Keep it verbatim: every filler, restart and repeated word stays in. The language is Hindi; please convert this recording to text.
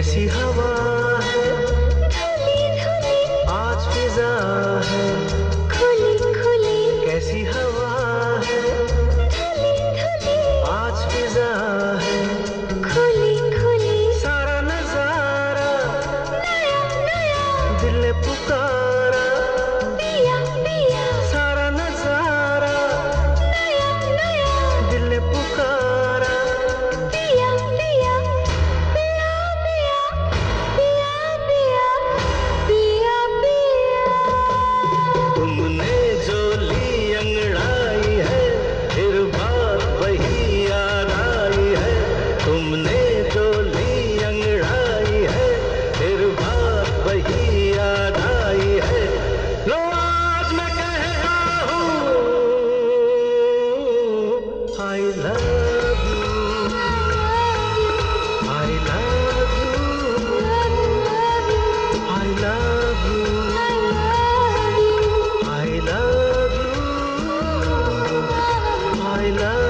कैसी हवा है धुली धुली, आज फिजा है खुली खुली, कैसी हवा है धुली धुली, आज फिजा है खुली खुली, सारा नजारा नया नया, दिल ने पुकारा पिया पिया, सारा नजारा नया नया, दिल ने पुकारा पिया पिया, पिया पिया, पिया पिया, पिया पिया। तुमने जो ली अंगड़ाई है फिर बात वही याद आई है तुमने जो ली अंगड़ाई है फिर बात वही याद आई है लो आज मैं कह रहा हूँ I love you I love you I love you I love you. I love